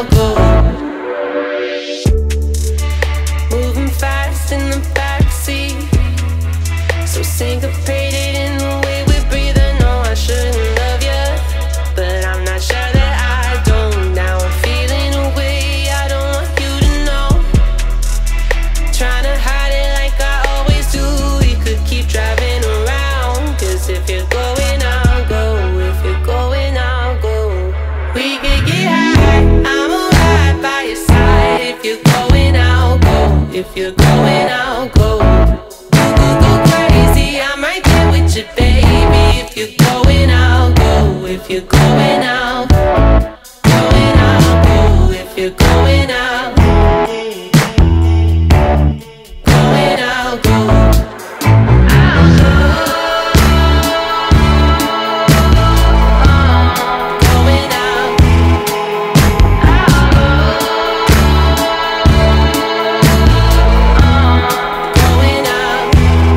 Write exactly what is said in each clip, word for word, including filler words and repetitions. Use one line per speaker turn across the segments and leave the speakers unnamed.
I'll go. Moving fast in the backseat, so syncopated in the way we breathe. I know I shouldn't love you, but I'm not sure that I don't. Now I'm feeling a way I don't want you to know. Trying to hide it like I always do. We could keep driving around, cause if you're going, I'll go. If you're going, I'll go. We could get high, I'ma ride by your side. If you're going, I'll go. If you're going, I'll go. You could go crazy, I'm right there with you, baby. If you're going, I'll go. If you're going, I'll going, I'll go. If you're going, I'll going, I'll go. I'll go. Going, I'll going, I'll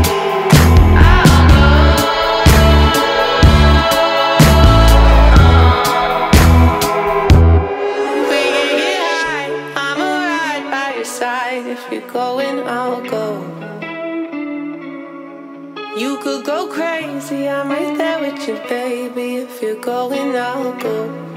We can get high, I'ma ride by your side. If you're going, I'll go. You could go crazy, I'm right there with you, baby. If you're going, I'll go.